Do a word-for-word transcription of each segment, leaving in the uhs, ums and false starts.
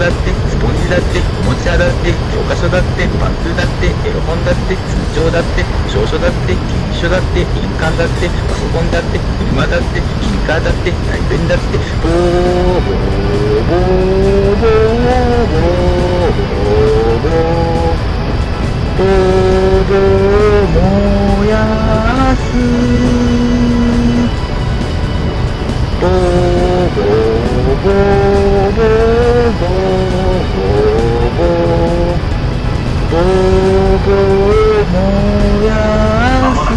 だってスポンジだっておもちゃだって教科書だってパンツだってエロ本だって通帳だって証書だって記書だって印鑑だってパソコンだって車だってキーカーだって大便だってボーボーボーボーボーボーボーボーボー燃やすボーボーボーボーボーボーボーボー燃やす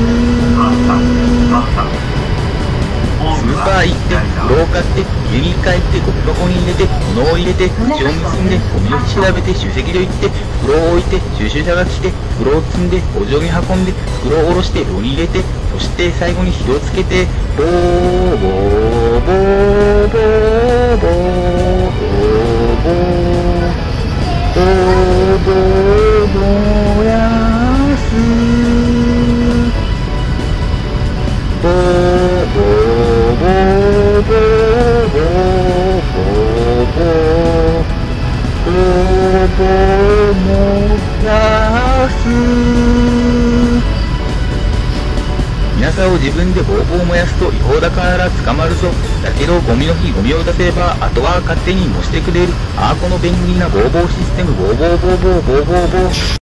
スーパー行って風呂を買って家に帰ってゴミ箱に入れて物を入れて口を結んでゴミを調べて集積所行って袋を置いて収集車が来て袋を積んで工場に運んで袋を下ろして炉に入れてそして最後に火をつけてボーボーボーボーボーボーボーボー燃やすボーボーボーボーボーボーボーボー燃やす皆さんを自分でボーボー燃やすと違法だから捕まるぞ。だけどゴミの日ゴミを出せばあとは勝手に燃してくれる。ああこの便利なボーボーシステムボーボーボーボーボーボーボー。